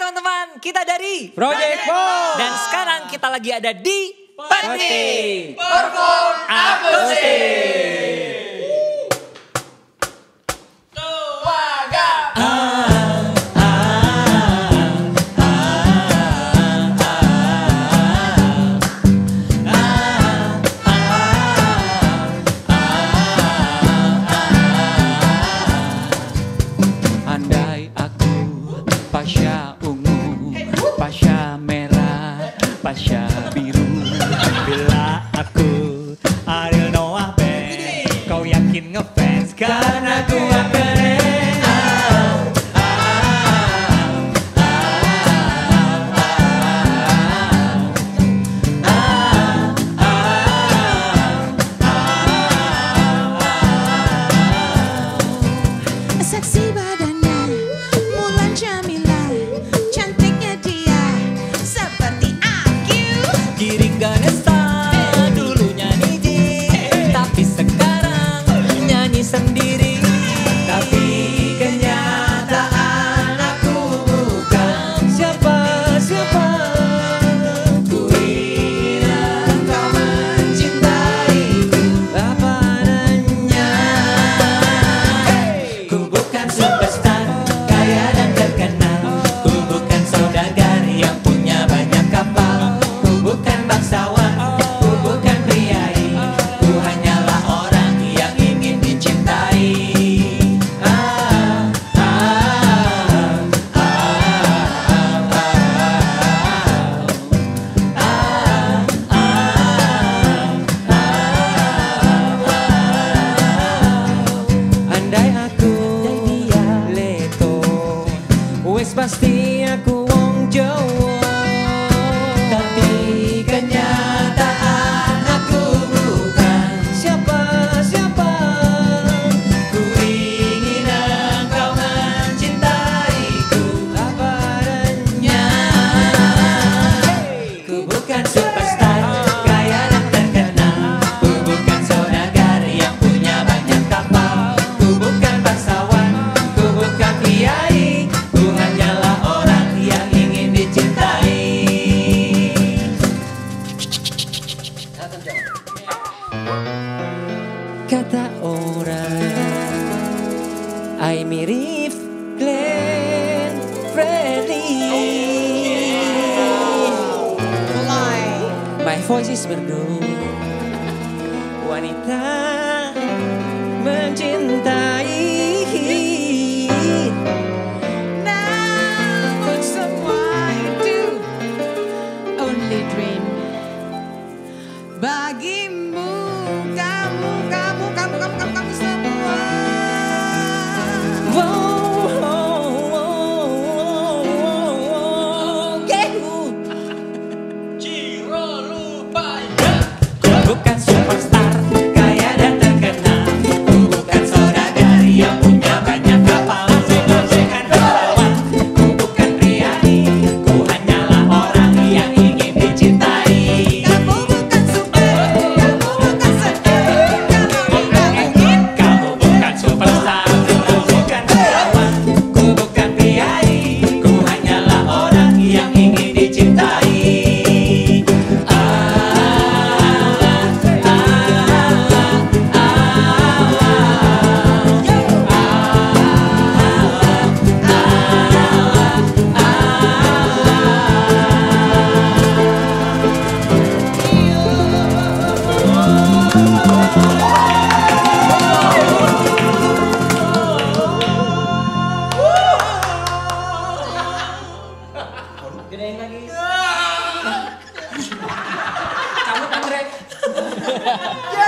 teman-teman, kita dari Project Pop. Dan sekarang kita lagi ada di Peti Perform Akustik. Andai aku Pasha ungu, Pasha merah, Pasha biru. Bila aku Ariel Noah Band, kau yakin ngefans karena aku keren. Seksi badannya, Mulan Jamila, cantiknya dia, seperti aku. Giring Ganesa dulu nyanyi tapi sekarang nyanyi sendiri. Tapi kenyataan aku bukan siapa-siapa. Ku ingin kau mencintaiku apa adanya. Ku bukan superstar, kaya dan terkenal. Ku bukan saudagar yang punya banyak kapal. Ku bukan bangsawan, ku bukan priai. Ku hanyalah orang yang ingin dicintai. Andai aku Leto, wes pasti aku wong Jawa. Tapi kenyataan aku bukan siapa-siapa. Ku ingin engkau mencintaiku apa adanya. Ku bukan superstar, kaya dan terkenal. Ku bukan saudagar yang punya banyak kapal. Ku bukan bangsawan, ku bukan kiai. Ku hanyalah orang yang ingin dicintai. Kata orang, I mirip Glenn Fredly. My voice is merdu, wanita mencintai. Namun semua itu only dream bagimu, kamu semua. Bukan superstar, kaya dan terkenal. Ku bukan saudagar yang punya banyak kapal. Bukan bangsawan, ku bukan priai. Ku hanyalah orang yang ingin dicintai. Kamu bukan super, kamu bukan sedih, kamu tidak ingin. Kamu bukan superstar, ku bukan bangsawan, ku bukan priai. Ku hanyalah orang yang ingin dicintai. Gedein lagi. Cabut Andre.